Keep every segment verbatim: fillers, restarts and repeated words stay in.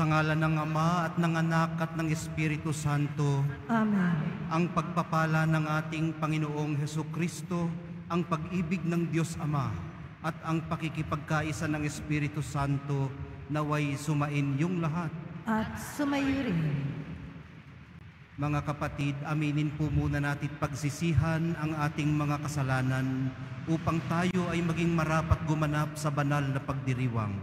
Sa ngalan ng Ama at ng Anak at ng Espiritu Santo. Amen. Ang pagpapala ng ating Panginoong Hesukristo, ang pag-ibig ng Diyos Ama, at ang pakikipagkaisa ng Espiritu Santo naway sumain yung lahat. At sumayo rin. Mga kapatid, aminin po muna natin pagsisihan ang ating mga kasalanan upang tayo ay maging marapat gumanap sa banal na pagdiriwang.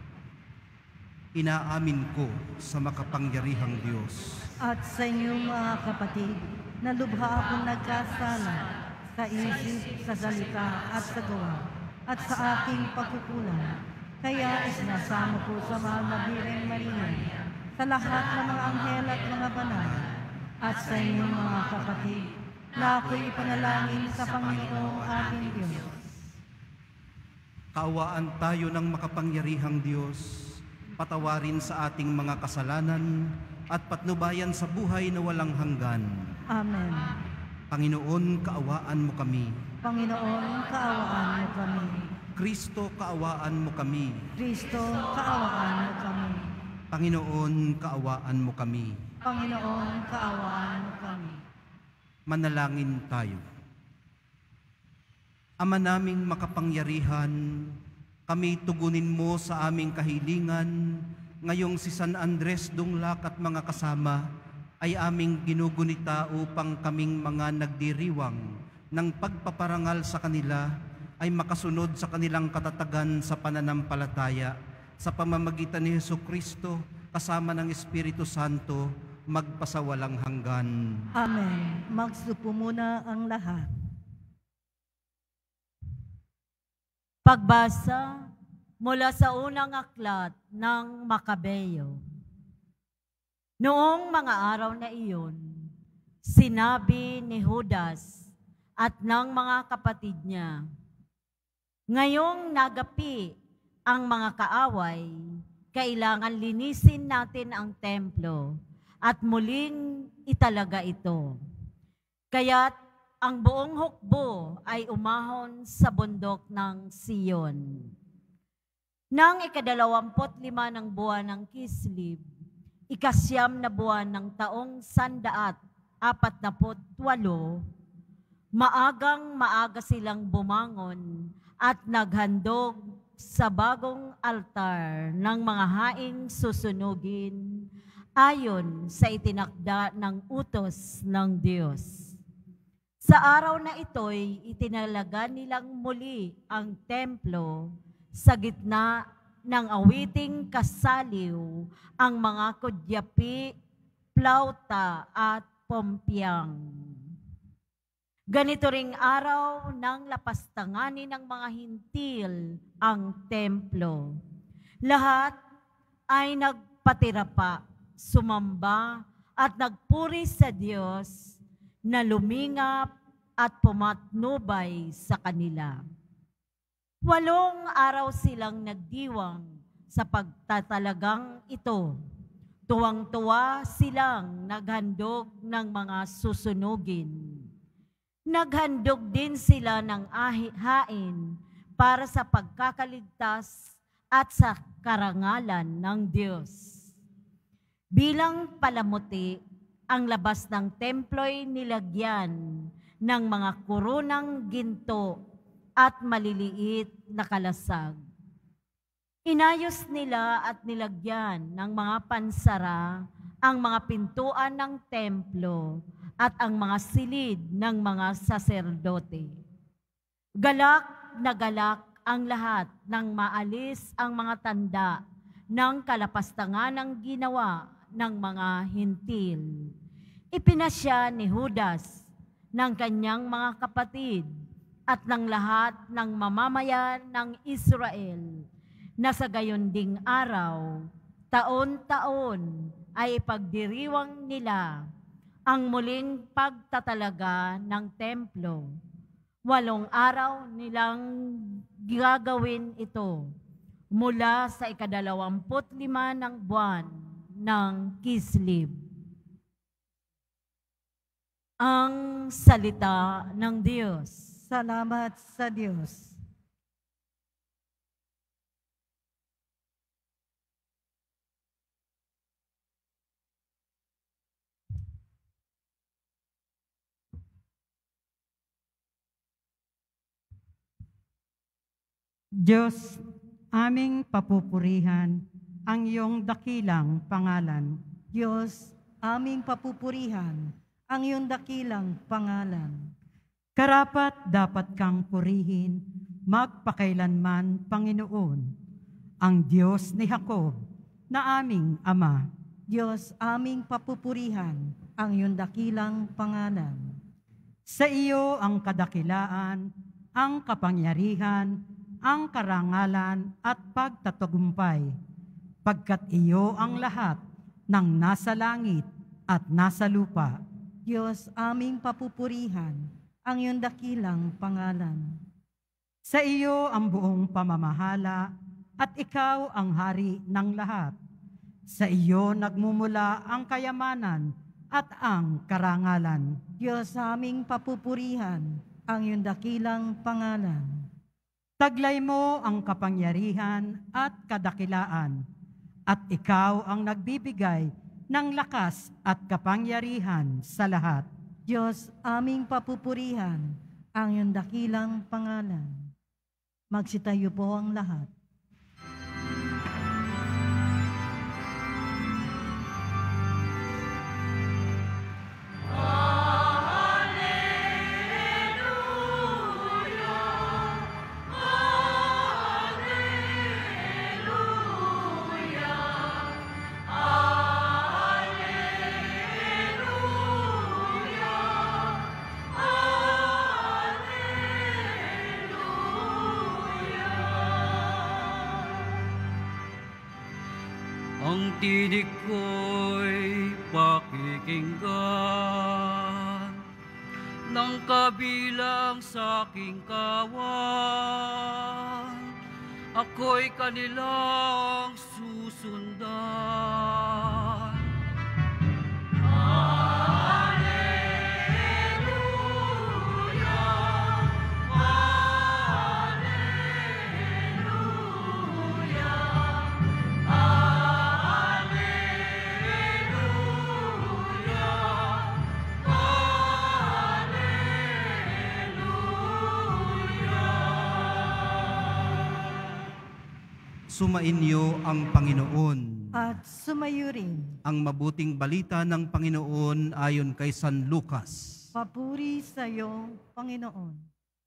Inaamin ko sa makapangyarihang Diyos At sa inyong mga kapatid, na lubha akong nagkasala sa isip, sa salita at sa gawa, at sa aking pagkukulang. Kaya isinasamo ko sa mahal na Birheng Maria, sa lahat ng mga anghel at mga banal, at sa inyong mga kapatid, na ako'y ipanalangin sa Panginoong ating Diyos. Kaawaan tayo ng makapangyarihang Diyos, patawarin sa ating mga kasalanan at patnubayan sa buhay na walang hanggan. Amen. Panginoon, kaawaan mo kami. Panginoon, kaawaan mo kami. Kristo, kaawaan mo kami. Kristo, kaawaan mo kami. Panginoon, kaawaan mo kami. Panginoon, kaawaan mo kami. Manalangin tayo. Ama naming makapangyarihan, kami tugunin mo sa aming kahilingan, ngayong si San Andres Dunglak at mga kasama ay aming ginugunita upang kaming mga nagdiriwang ng pagpaparangal sa kanila ay makasunod sa kanilang katatagan sa pananampalataya sa pamamagitan ni Hesukristo kasama ng Espiritu Santo magpasawalang hanggan. Amen. Magsupo muna ang lahat. Pagbasa mula sa unang aklat ng Makabeyo. Noong mga araw na iyon, sinabi ni Judas at ng mga kapatid niya, ngayong nagapi ang mga kaaway, kailangan linisin natin ang templo at muling italaga ito. Kaya't ang buong hukbo ay umahon sa bundok ng Siyon. Nang ikadalawamput lima ng buwan ng Kislib, ikasyam na buwan ng taong sandaat apat na put walo, maagang maaga silang bumangon at naghandog sa bagong altar ng mga haing susunugin ayon sa itinakda ng utos ng Diyos. Sa araw na ito'y itinalaga nilang muli ang templo sa gitna ng awiting kasaliw ang mga kudyapi, plauta at pompyang. Ganito ring araw ng lapastanganin ng mga hintil ang templo. Lahat ay nagpatira pa, sumamba at nagpuri sa Diyos na lumingap at pumatnubay sa kanila. Walong araw silang nagdiwang sa pagtatalagang ito. Tuwang-tuwa silang naghandog ng mga susunugin. Naghandog din sila ng hain para sa pagkakaligtas at sa karangalan ng Diyos. Bilang palamuti, ang labas ng templo'y nilagyan ng mga kurunang ginto at maliliit na kalasag. Inayos nila at nilagyan ng mga pansara ang mga pintuan ng templo at ang mga silid ng mga saserdote. Galak na galak ang lahat nang maalis ang mga tanda ng kalapastangan ng ginawa ng mga hintil. Ipinasya ni Judas ng kanyang mga kapatid at ng lahat ng mamamayan ng Israel na sa gayon ding araw, taon-taon ay ipagdiriwang nila ang muling pagtatalaga ng templo. Walong araw nilang gagawin ito mula sa ikadalawamput lima ng buwan ng Kislib. Ang salita ng Diyos. Salamat sa Diyos. Diyos, aming papupurihan ang iyong dakilang pangalan. Diyos, aming papupurihan ang iyong dakilang pangalan. Karapat dapat kang purihin magpakailanman, Panginoon, ang Diyos ni Jacob na aming Ama. Diyos, aming papupurihan ang iyong dakilang pangalan. Sa iyo ang kadakilaan, ang kapangyarihan, ang karangalan at pagtatagumpay, pagkat iyo ang lahat ng nasa langit at nasa lupa. Diyos, aming papupurihan ang iyong dakilang pangalan. Sa iyo ang buong pamamahala at ikaw ang hari ng lahat. Sa iyo nagmumula ang kayamanan at ang karangalan. Diyos, aming papupurihan ang iyong dakilang pangalan. Taglay mo ang kapangyarihan at kadakilaan, at ikaw ang nagbibigay ng lakas at kapangyarihan sa lahat. Diyos, aming papupurihan ang iyong dakilang pangalan. Magsitayo po ang lahat. Ang tinig ko'y pakikinggan ng kabilang sa aking kawan. Ako'y kanilang susundan. Sumainyo ang Panginoon. At sumayo rin. Ang mabuting balita ng Panginoon ayon kay San Lucas. Papuri sa iyo, Panginoon.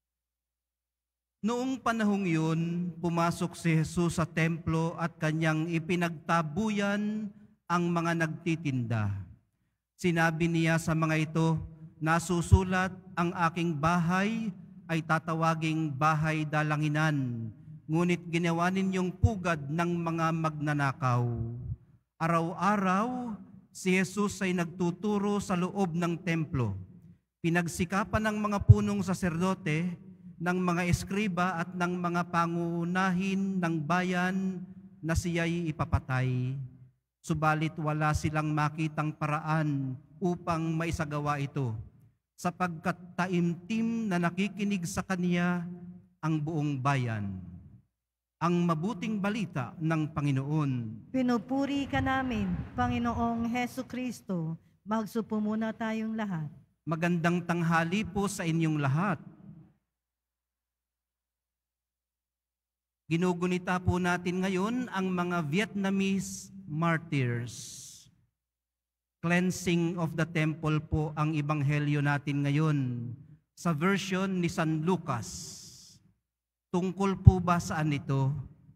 Noong panahong yun, pumasok si Jesus sa templo at kanyang ipinagtabuyan ang mga nagtitinda. Sinabi niya sa mga ito, nasusulat, ang aking bahay ay tatawaging bahay dalanginan, ngunit ginawa ninyong pugad ng mga magnanakaw. Araw-araw, si Jesus ay nagtuturo sa loob ng templo. Pinagsikapan ng mga punong saserdote, ng mga eskriba at ng mga pangunahin ng bayan na siya'y ipapatay. Subalit wala silang makitang paraan upang maisagawa ito, sapagkat taimtim na nakikinig sa kaniya ang buong bayan. Ang mabuting balita ng Panginoon. Pinupuri ka namin, Panginoong Hesu Kristo. Magsupo muna tayong lahat. Magandang tanghali po sa inyong lahat. Ginugunita po natin ngayon ang mga Vietnamese martyrs. Cleansing of the temple po ang ebanghelyo natin ngayon sa version ni San Lucas. Tungkol po ba saan ito?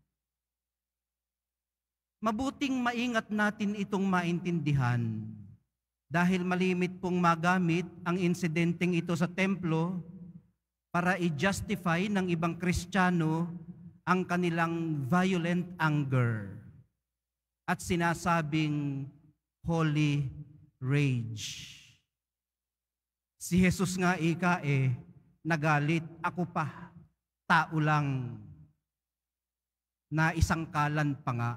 Mabuting maingat natin itong maintindihan dahil malimit pong magamit ang insidenteng ito sa templo para i-justify ng ibang Kristiyano ang kanilang violent anger at sinasabing holy rage. Si Jesus nga ika eh, nagalit, ako pa. Tao lang na isang kalan pa nga.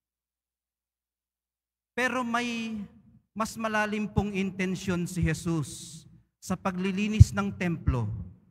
Pero may mas malalim pong intensyon si Jesus sa paglilinis ng templo.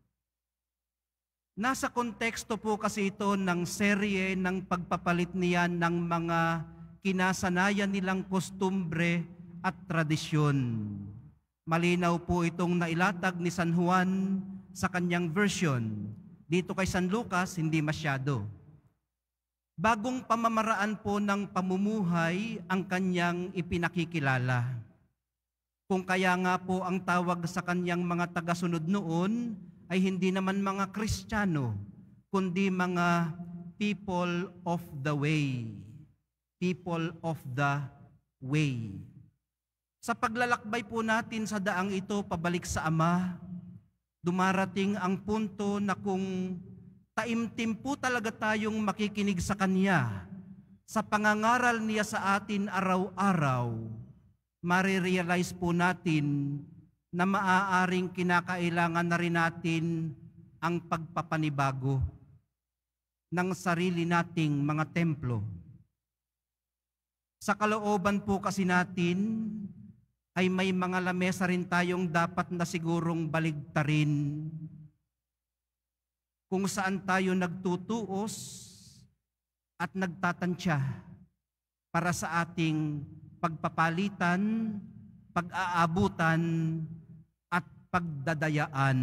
Nasa konteksto po kasi ito ng serye ng pagpapalit niya ng mga kinasanayan nilang kostumbre at tradisyon. Malinaw po itong nailatag ni San Juan sa kanyang version. Dito kay San Lucas, hindi masyado. Bagong pamamaraan po ng pamumuhay ang kanyang ipinakikilala. Kung kaya nga po ang tawag sa kanyang mga tagasunod noon ay hindi naman mga Kristiyano, kundi mga people of the way. People of the way. Sa paglalakbay po natin sa daang ito pabalik sa Ama, dumarating ang punto na kung taimtim po talaga tayong makikinig sa Kanya, sa pangangaral niya sa atin araw-araw, marirealize po natin na maaaring kinakailangan na rin natin ang pagpapanibago ng sarili nating mga templo. Sa kalooban po kasi natin, ay may mga lamesa rin tayong dapat na sigurong baligtarin. Kung saan tayo nagtutuos at nagtatansya para sa ating pagpapalitan, pag-aabutan, at pagdadayaan.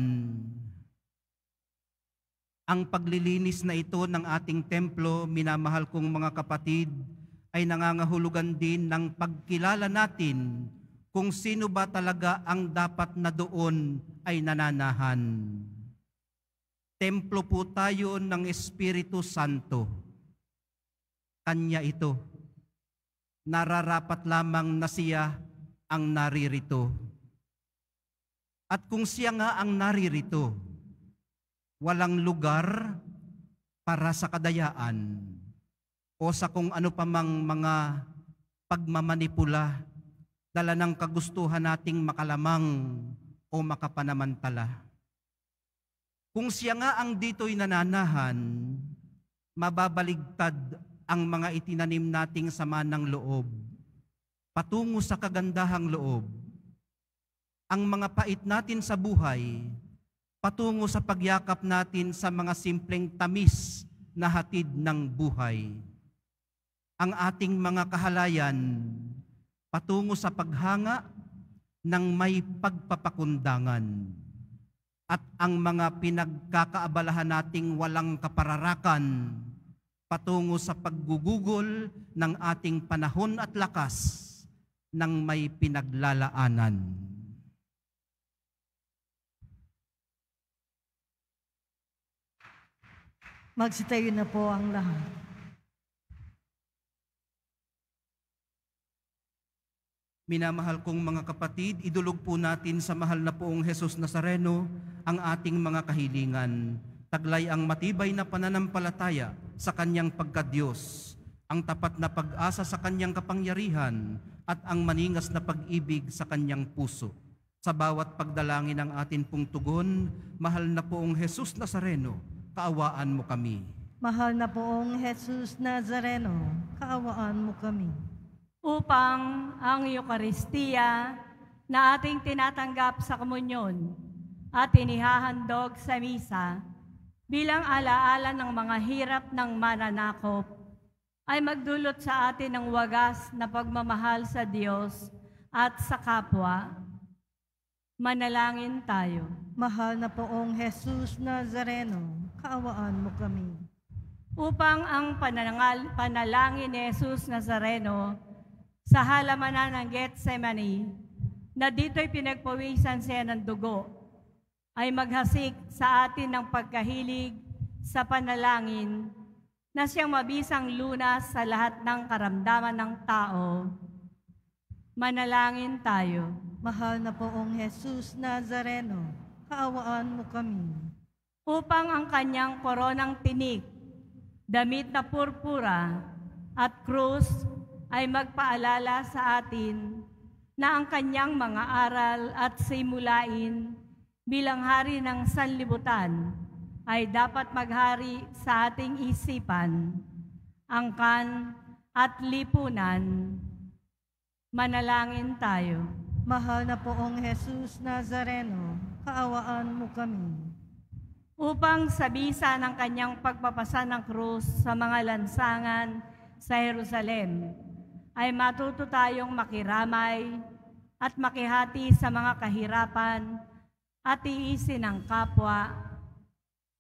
Ang paglilinis na ito ng ating templo, minamahal kong mga kapatid, ay nangangahulugan din ng pagkilala natin kung sino ba talaga ang dapat na doon ay nananahan. Templo po tayo ng Espiritu Santo. Kanya ito. Nararapat lamang na siya ang naririto. At kung siya nga ang naririto, walang lugar para sa kadayaan o sa kung ano pa mang mga pagmamanipula, dala ng kagustuhan nating makalamang o makapanamantala. Kung siya nga ang dito'y nananahan, mababaligtad ang mga itinanim nating sama ng loob, patungo sa kagandahang loob. Ang mga pait natin sa buhay, patungo sa pagyakap natin sa mga simpleng tamis na hatid ng buhay. Ang ating mga kahalayan, patungo sa paghanga ng may pagpapakundangan. At ang mga pinagkakaabalahan nating walang kapararakan, patungo sa paggugugol ng ating panahon at lakas ng may pinaglalaanan. Magsitayo na po ang lahat. Minamahal kong mga kapatid, idulog po natin sa mahal na poong Jesus Nazareno ang ating mga kahilingan. Taglay ang matibay na pananampalataya sa Kanyang pagkadiyos, ang tapat na pag-asa sa Kanyang kapangyarihan, at ang maningas na pag-ibig sa Kanyang puso. Sa bawat pagdalangin ng atin pong tugon, mahal na poong Jesus Nazareno, kaawaan mo kami. Mahal na poong Jesus Nazareno, kaawaan mo kami. Upang ang Eukaristiya na ating tinatanggap sa komunyon at inihahandog sa misa bilang alaala ng mga hirap ng mananakop ay magdulot sa atin ng wagas na pagmamahal sa Diyos at sa kapwa. Manalangin tayo. Mahal na poong Jesus Nazareno, kaawaan mo kami. Upang ang panangal, panalangin ni Jesus Nazareno sa halamanan ng Getsemani, na dito'y pinagpawisan siya ng dugo, ay maghasik sa atin ng pagkahilig sa panalangin na siyang mabisang lunas sa lahat ng karamdaman ng tao. Manalangin tayo. Mahal na poong Jesus Nazareno, kaawaan mo kami. Upang ang kanyang koronang tinik, damit na purpura at krus ay magpaalala sa atin na ang kanyang mga aral at simulain bilang hari ng sanlibutan ay dapat maghari sa ating isipan, angkan at lipunan. Manalangin tayo. Mahal na poong Jesus Nazareno, kaawaan mo kami. Upang sa bisa ng kanyang pagpapasa ng krus sa mga lansangan sa Jerusalem, ay matuto tayong makiramay at makihati sa mga kahirapan at tiisin ng kapwa.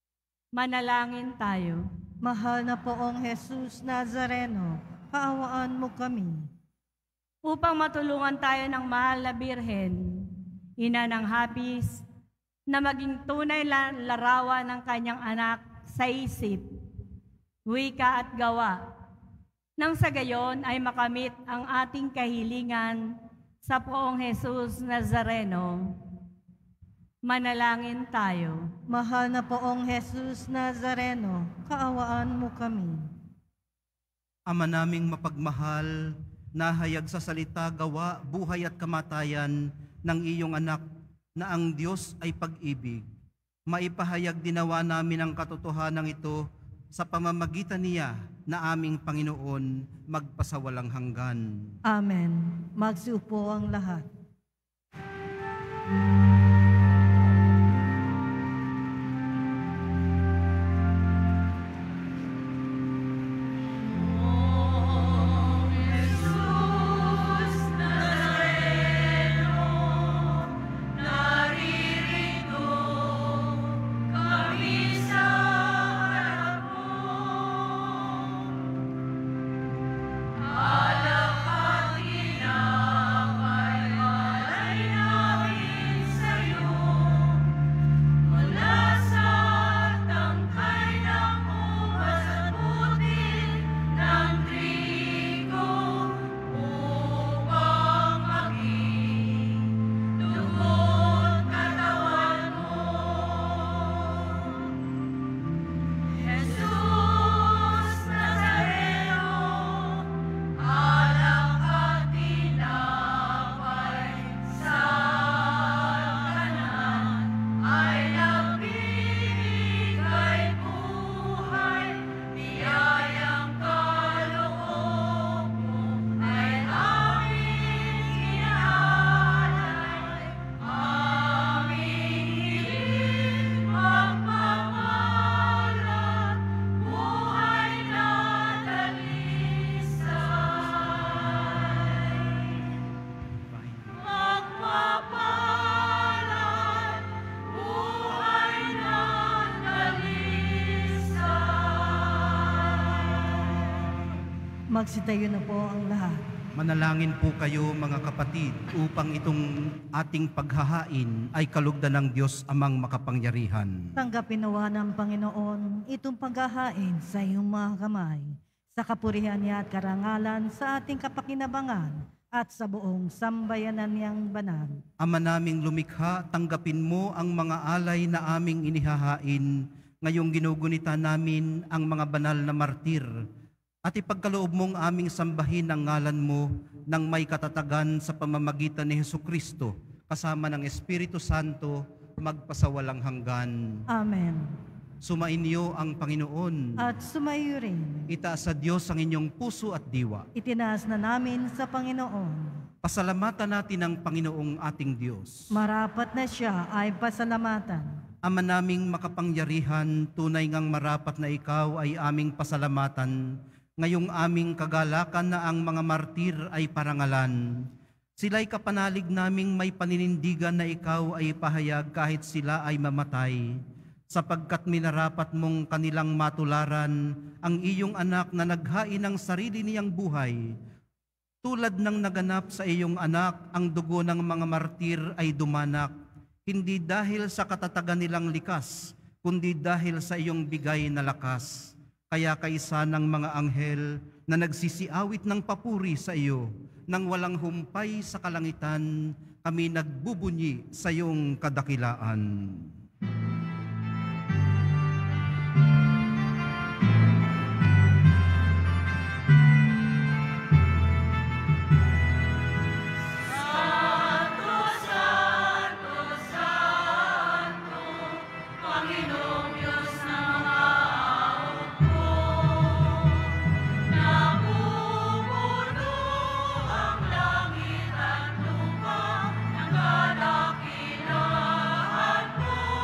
Manalangin tayo. Mahal na poong Jesus Nazareno, kaawaan mo kami. Upang matulungan tayo ng mahal na Birhen, ina ng hapis, na maging tunay na larawan ng kanyang anak sa isip, wika at gawa, nang sa gayon ay makamit ang ating kahilingan sa poong Jesus Nazareno. Manalangin tayo. Mahal na poong Jesus Nazareno, kaawaan mo kami. Ama naming mapagmahal, nahayag sa salita, gawa, buhay at kamatayan ng iyong anak na ang Diyos ay pag-ibig. Maipahayag dinawa namin ang katotohanan ito sa pamamagitan niya na aming Panginoon magpasawalang hanggan. Amen. Magsiupo ang lahat. Magsitayo na po ang lahat. Manalangin po kayo mga kapatid upang itong ating paghahain ay kalugdan ng Diyos amang makapangyarihan. Tanggapin nawa ng Panginoon itong paghahain sa iyong mga kamay, sa kapurihan niya at karangalan sa ating kapakinabangan at sa buong sambayanan niyang banal. Ama naming lumikha, tanggapin mo ang mga alay na aming inihahain, ngayong ginugunita namin ang mga banal na martir, at ipagkaloob mong aming sambahin ang ngalan mo nang may katatagan sa pamamagitan ni Hesukristo, kasama ng Espiritu Santo, magpasawalang hanggan. Amen. Sumainyo ang Panginoon. At sumayo rin. Itaas sa Diyos ang inyong puso at diwa. Itinaas na namin sa Panginoon. Pasalamatan natin ang Panginoong ating Diyos. Marapat na siya ay pasalamatan. Ama naming makapangyarihan, tunay ngang marapat na ikaw ay aming pasalamatan, ngayong aming kagalakan na ang mga martir ay parangalan. Sila'y kapanalig naming may paninindigan na ikaw ay pahayag kahit sila ay mamatay, sapagkat minarapat mong kanilang matularan ang iyong anak na naghain ng sarili niyang buhay. Tulad ng naganap sa iyong anak, ang dugo ng mga martir ay dumanak, hindi dahil sa katatagan nilang likas, kundi dahil sa iyong bigay na lakas. Kaya kaisa ng mga anghel na nagsisiawit ng papuri sa iyo, nang walang humpay sa kalangitan, kami nagbubunyi sa iyong kadakilaan. Kadakilaan mo.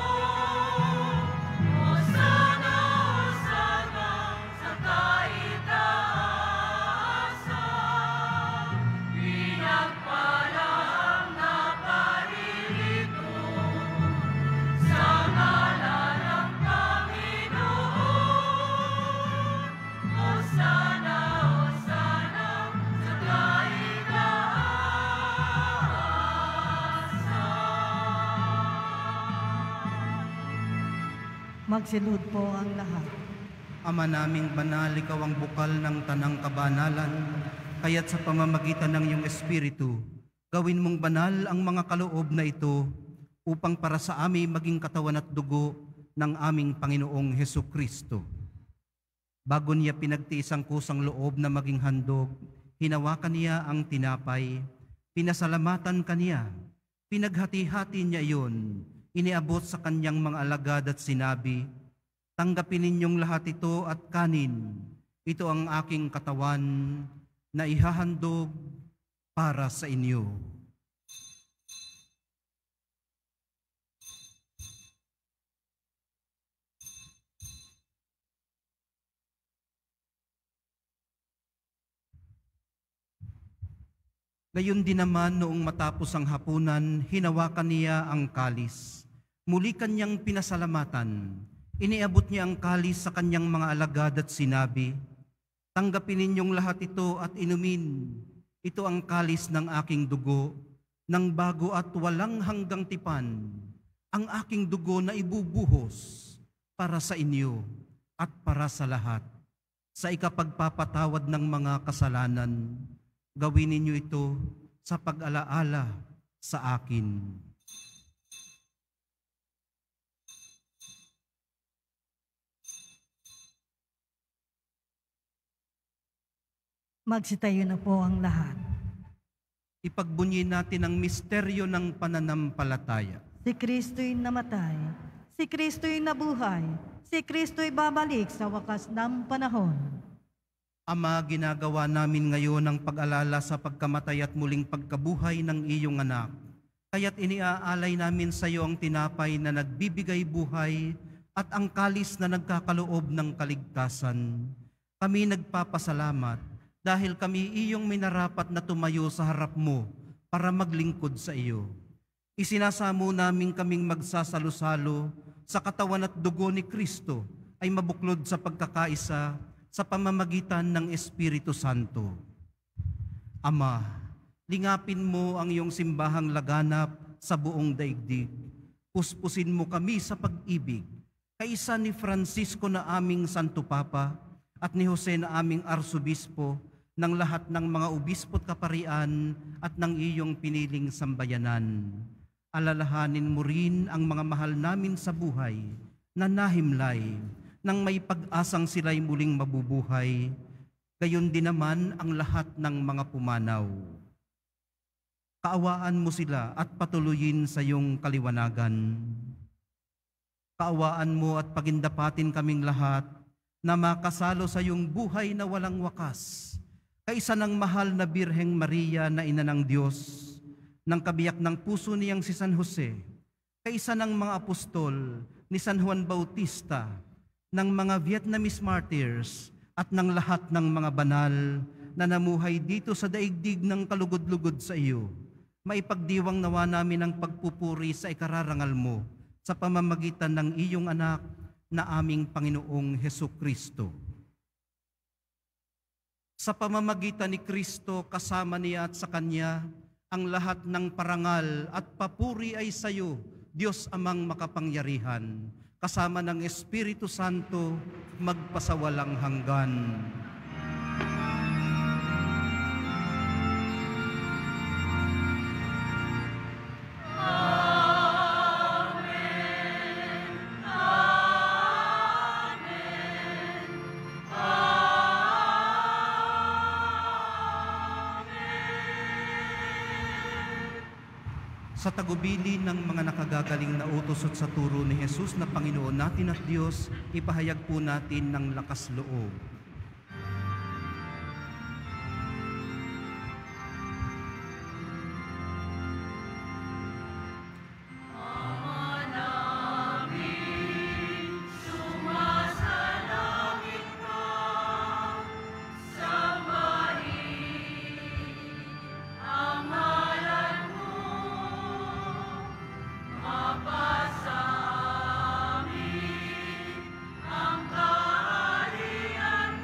Magsilud po ang lahat. Ama naming banal, ikaw ang bukal ng tanang kabanalan, kaya't sa pamamagitan ng iyong Espiritu, gawin mong banal ang mga kaloob na ito upang para sa amin maging katawan at dugo ng aming Panginoong Hesukristo. Bago niya pinagtiis ang kusang loob na maging handog, hinawakan niya ang tinapay, pinasalamatan kaniya, pinaghati-hati niya iyon, iniabot sa kanyang mga alagad at sinabi, tanggapin ninyong lahat ito at kanin. Ito ang aking katawan na ihahandog para sa inyo. Gayon din naman noong matapos ang hapunan, hinawakan niya ang kalis. Muli kanyang pinasalamatan. Iniabot niya ang kalis sa kanyang mga alagad at sinabi, tanggapin ninyong lahat ito at inumin. Ito ang kalis ng aking dugo, ng bago at walang hanggang tipan, ang aking dugo na ibubuhos para sa inyo at para sa lahat. Sa ikapagpapatawad ng mga kasalanan, gawin ninyo ito sa pag-alaala sa akin. Magsitayo na po ang lahat. Ipagbunyi natin ang misteryo ng pananampalataya. Si Kristo'y namatay, si Kristo'y nabuhay, si Kristo'y babalik sa wakas ng panahon. Ama, ginagawa namin ngayon ang pag-alala sa pagkamatay at muling pagkabuhay ng iyong anak. Kaya't iniaalay namin sa iyo ang tinapay na nagbibigay buhay at ang kalis na nagkakaloob ng kaligtasan. Kami nagpapasalamat dahil kami iyong minarapat na tumayo sa harap mo para maglingkod sa iyo. Isinasamo namin kaming magsasalo-salo sa katawan at dugo ni Kristo ay mabuklod sa pagkakaisa sa pamamagitan ng Espiritu Santo. Ama, lingapin mo ang iyong simbahang laganap sa buong daigdig. Puspusin mo kami sa pag-ibig, kaisa ni Francisco na aming Santo Papa at ni Jose na aming Arsobispo, ng lahat ng mga obispo't kaparian at ng iyong piniling sambayanan. Alalahanin mo rin ang mga mahal namin sa buhay na nahimlay nang may pag-asang sila'y muling mabubuhay, gayon din naman ang lahat ng mga pumanaw. Kaawaan mo sila at patuloyin sa iyong kaliwanagan. Kaawaan mo at pagindapatin kaming lahat na makasalo sa iyong buhay na walang wakas, kaisa ng mahal na Birheng Maria na ina ng Diyos, ng kabiyak ng puso niyang si San Jose, kaisa ng mga apostol ni San Juan Bautista, ng mga Vietnamese martyrs at ng lahat ng mga banal na namuhay dito sa daigdig ng kalugod-lugod sa iyo. Maipagdiwang nawa namin ang pagpupuri sa ikararangal mo sa pamamagitan ng iyong anak na aming Panginoong Hesukristo. Sa pamamagitan ni Kristo, kasama niya at sa Kanya, ang lahat ng parangal at papuri ay sa iyo, Diyos Amang makapangyarihan, kasama ng Espiritu Santo, magpasawalang hanggan. Sa tagubili ng mga nakagagaling na utos at sa turo ni Jesus na Panginoon natin at Diyos, ipahayag po natin ng lakas loob. Ang kaharian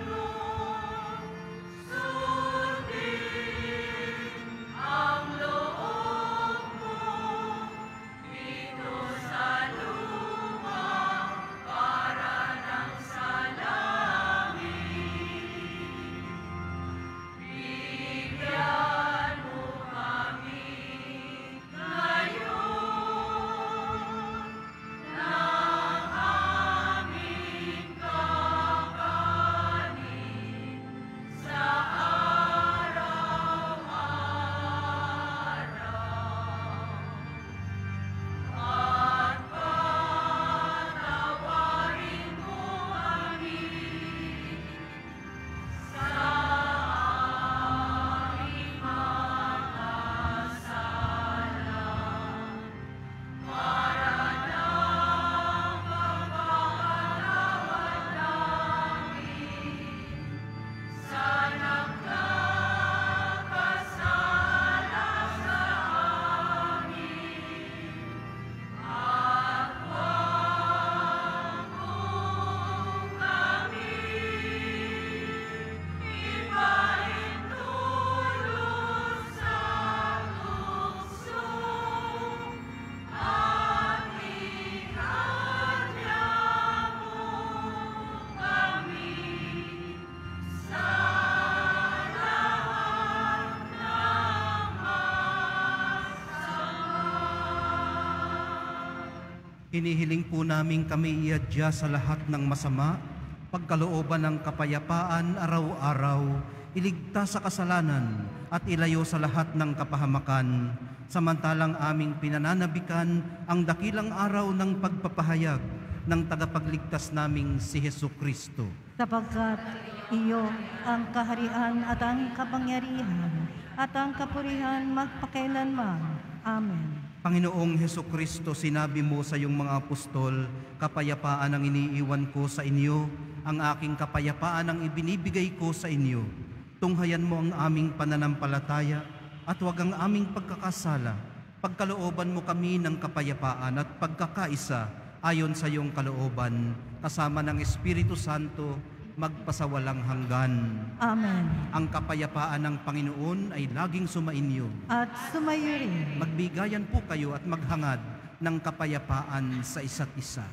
Hinihiling po namin kami iadya sa lahat ng masama, pagkalooban ng kapayapaan araw-araw, iligtas sa kasalanan at ilayo sa lahat ng kapahamakan, samantalang aming pinananabikan ang dakilang araw ng pagpapahayag ng tagapagligtas naming si Hesu Kristo. Sapagkat iyo ang kaharian at ang kapangyarihan at ang kapurihan magpakailanman. Amen. Panginoong Hesu Kristo, sinabi mo sa iyong mga apostol, kapayapaan ang iniiwan ko sa inyo, ang aking kapayapaan ang ibinibigay ko sa inyo. Tunghayan mo ang aming pananampalataya at huwag ang aming pagkakasala. Pagkalooban mo kami ng kapayapaan at pagkakaisa ayon sa iyong kalooban, kasama ng Espiritu Santo, magpasawalang hanggan. Amen. Ang kapayapaan ng Panginoon ay laging sumainyo. At sumayo rin. Magbigayan po kayo at maghangad ng kapayapaan sa isa't isa.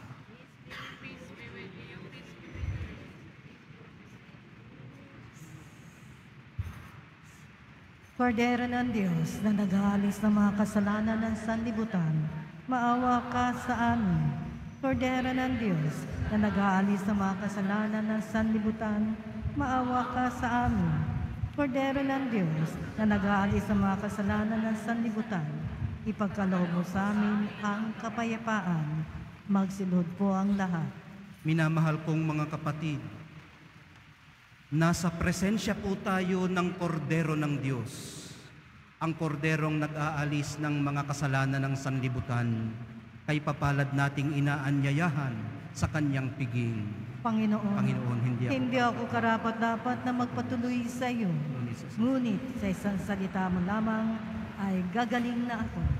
Kordero ng Diyos na nag-aalis ng mga kasalanan ng sanlibutan, maawa ka sa amin. Kordero ng Diyos na nag-aalis ng mga kasalanan ng sanlibutan, maawa ka sa amin. Kordero ng Diyos na nag-aalis ng mga kasalanan ng sanlibutan, ipagkaloob mo sa amin ang kapayapaan. Magsilod po ang lahat. Minamahal kong mga kapatid, nasa presensya po tayo ng Kordero ng Diyos, ang Korderong nag-aalis ng mga kasalanan ng sanlibutan, kay papalad nating inaanyayahan sa kanyang piging. Panginoon, Panginoon, hindi ako, hindi ako karapat-dapat na magpatuloy sa iyo. Ngunit sa isang salita mo lamang ay gagaling na ako.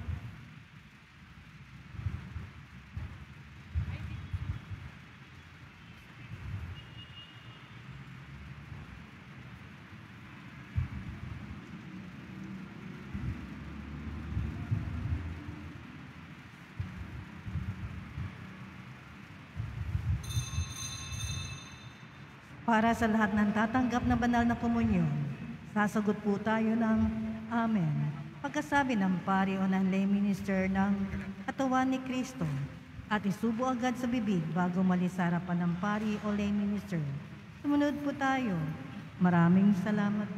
Para sa lahat ng tatanggap na banal na komunyon, sasagot po tayo ng Amen. Pagkasabi ng pari o ng lay minister ng katawan ni Kristo at isubo agad sa bibig bago malis sa harapan ng pari o lay minister. Sumunod po tayo. Maraming salamat.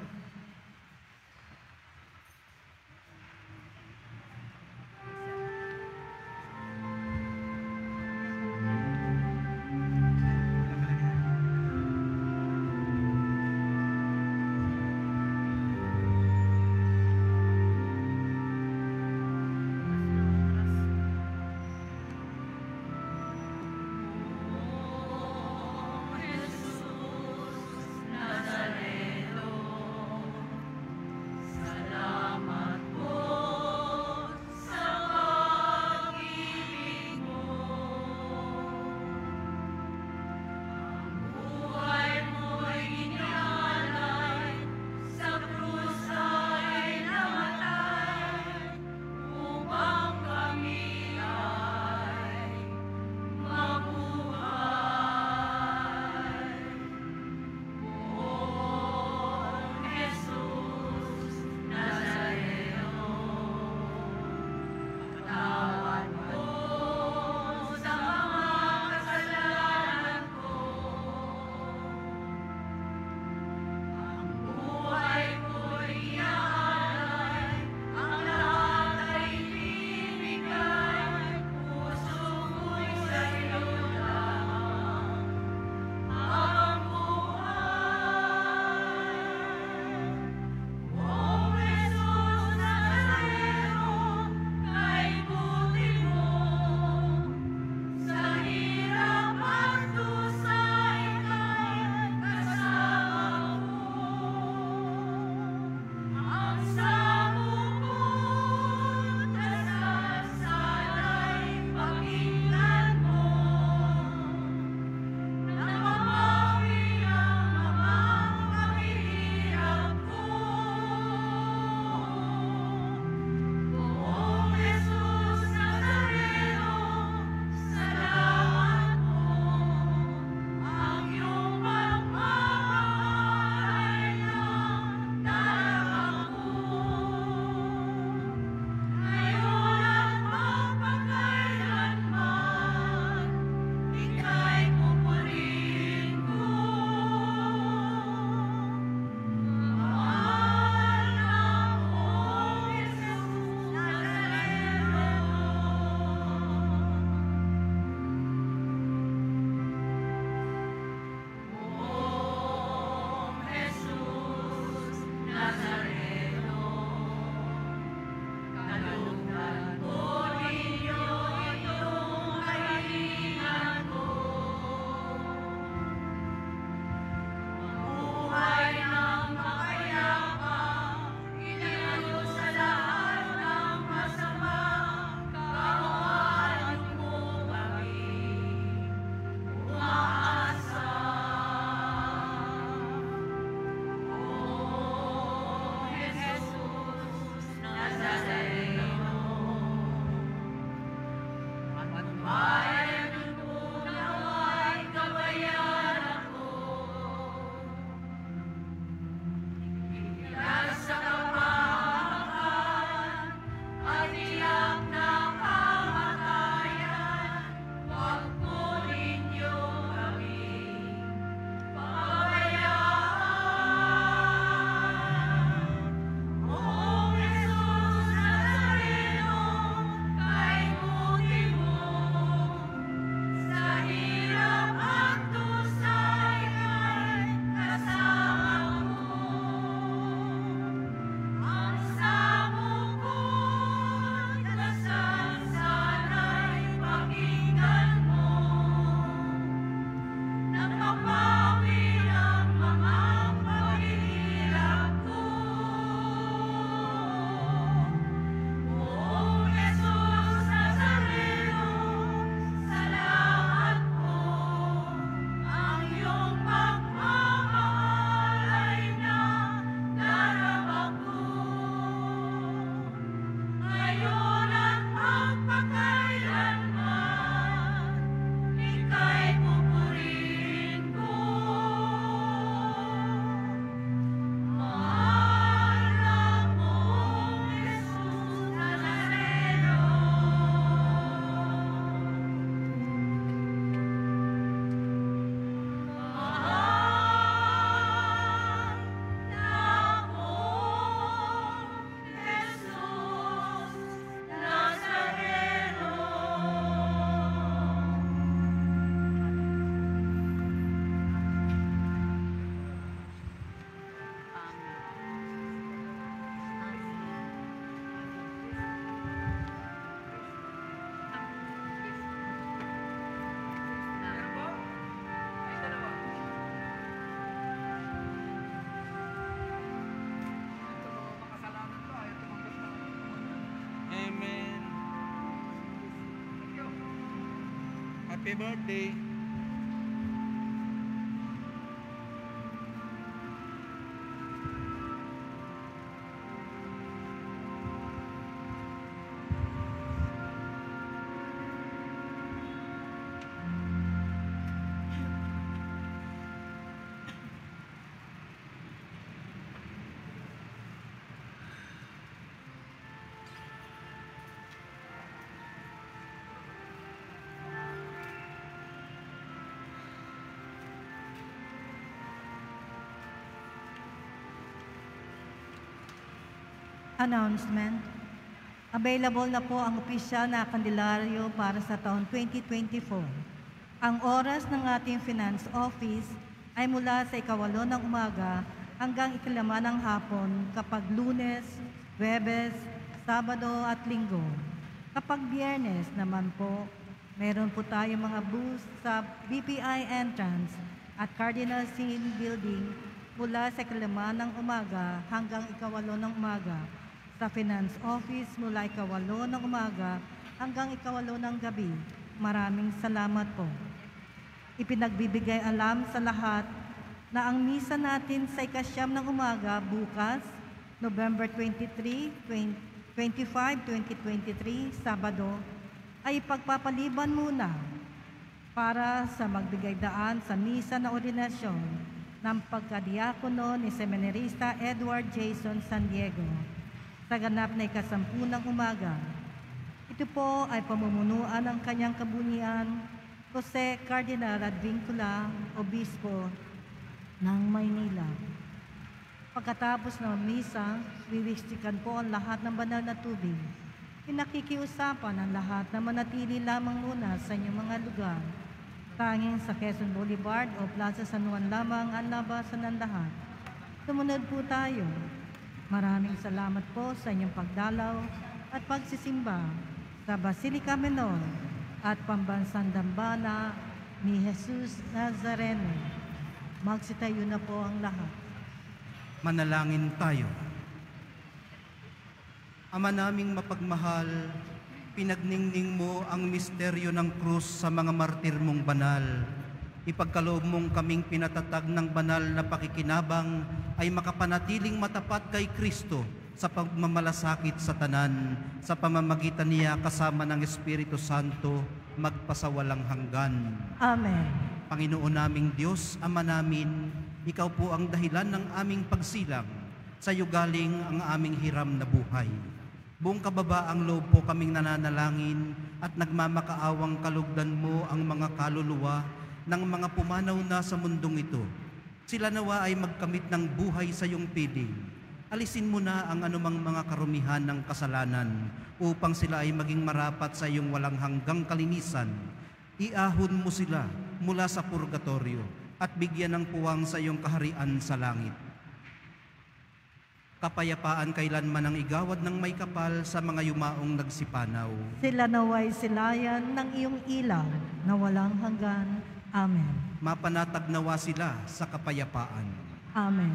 Happy birthday. Announcement. Available na po ang opisyal na kandilaryo para sa taon twenty twenty-four. Ang oras ng ating Finance Office ay mula sa ikawalo ng umaga hanggang ikalama ng hapon kapag Lunes, Huwebes, Sabado at Linggo. Kapag Biyernes naman po, meron po tayong mga booths sa B P I entrance at Cardinal Sin Building mula sa ikalama ng umaga hanggang ikawalo ng umaga. Sa Finance Office mula ikawalo ng umaga hanggang ikawalo ng gabi. Maraming salamat po. Ipinagbibigay alam sa lahat na ang misa natin sa ikasyam ng umaga bukas, November twenty-three, twenty-five, twenty twenty-three, Sabado, ay pagpapaliban muna para sa magbigay daan sa misa na ordinasyon ng pagkadiakono ni Seminarista Edward Jason San Diego sa ganap na ikasampu ng umaga. Ito po ay pamumunuan ng kanyang kabunian, Jose Cardinal Advincula, Obispo ng Maynila. Pagkatapos ng misa, wiwistikan po ang lahat ng banal na tubig. Pinakikiusapan ang lahat na manatili lamang muna sa inyong mga lugar. Tanging sa Quezon Boulevard o Plaza San Juan lamang ang labasan ng lahat. Sumunod po tayo. Maraming salamat po sa inyong pagdalaw at pagsisimba sa Basilica Menor at Pambansang Dambana ni Jesus Nazareno. Magsitayo na po ang lahat. Manalangin tayo. Ama naming mapagmahal, pinagningning mo ang misteryo ng krus sa mga martir mong banal. Ipagkaloob mong kaming pinatatag ng banal na pakikinabang ay makapanatiling matapat kay Kristo sa pagmamalasakit sa tanan, sa pamamagitan niya kasama ng Espiritu Santo, magpasawalang hanggan. Amen. Panginoon naming Diyos, Ama namin, Ikaw po ang dahilan ng aming pagsilang. Sa iyo galing ang aming hiram na buhay. Buong kababaang loob po kaming nananalangin at nagmamakaawang kalugdan mo ang mga kaluluwa ng mga pumanaw na sa mundong ito. Sila nawa ay magkamit ng buhay sa iyong piling. Alisin mo na ang anumang mga karumihan ng kasalanan upang sila ay maging marapat sa iyong walang hanggang kalinisan. Iahon mo sila mula sa purgatorio at bigyan ng puwang sa iyong kaharian sa langit. Kapayapaan kailanman ang igawad ng may kapal sa mga yumaong nagsipanaw. Sila naway silayan ng iyong ilaw na walang hanggan. Amen. Mapanatag nawa sila sa kapayapaan. Amen.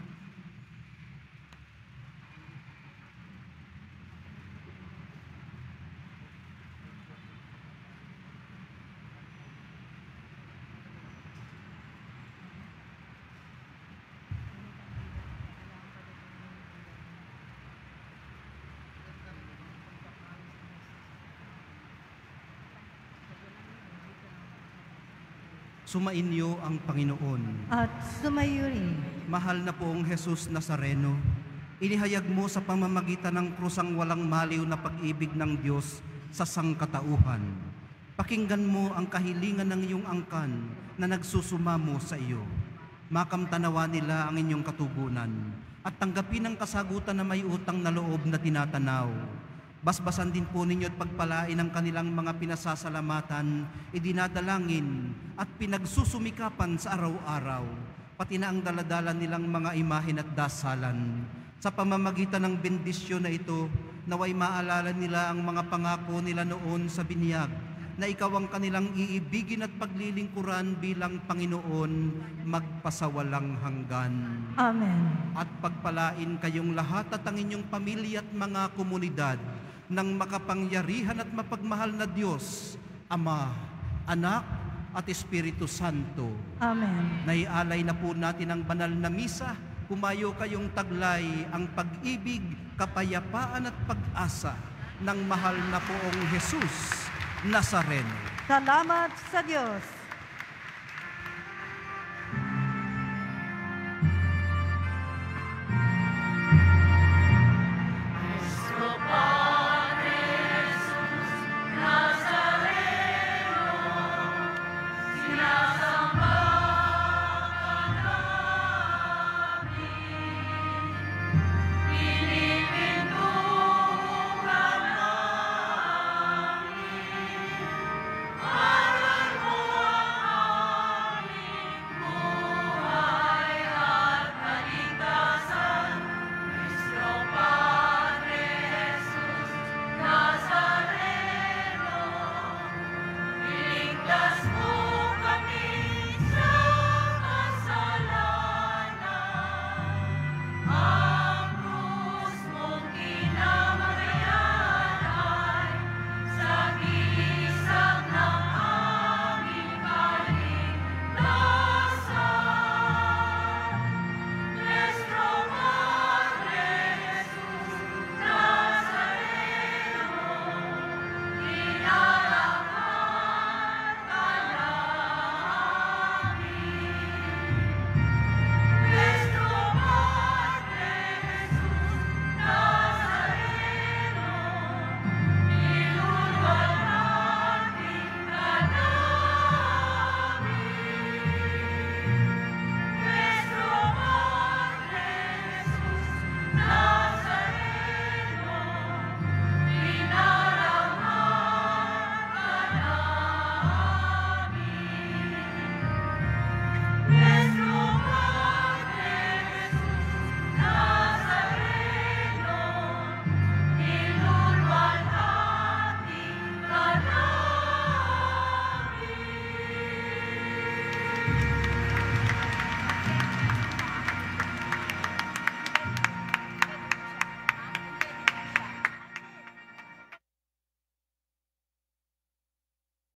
Sumainyo ang Panginoon. At sumayo rin. Mahal na poong Jesus Nazareno, inihayag mo sa pamamagitan ng krusang walang maliw na pag-ibig ng Diyos sa sangkatauhan. Pakinggan mo ang kahilingan ng iyong angkan na nagsusumamo sa iyo. Makamtanawa nila ang inyong katugunan at tanggapin ang kasagutan na may utang na loob na tinatanaw. Basbasan din po ninyo at pagpalain ang kanilang mga pinasasalamatan, idinadalangin at pinagsusumikapan sa araw-araw, pati na ang daladala nilang mga imahin at dasalan. Sa pamamagitan ng bendisyon na ito, naway maalala nila ang mga pangako nila noon sa binyag, na ikaw ang kanilang iibigin at paglilingkuran bilang Panginoon magpasawalang hanggan. Amen. At pagpalain kayong lahat at ang inyong pamilya at mga komunidad ng makapangyarihan at mapagmahal na Diyos, Ama, Anak, at Espiritu Santo. Amen. Naialay na po natin ang banal na misa. Kumayo kayong taglay ang pag-ibig, kapayapaan at pag-asa ng mahal na poong Jesus Nazareno. Salamat sa Diyos.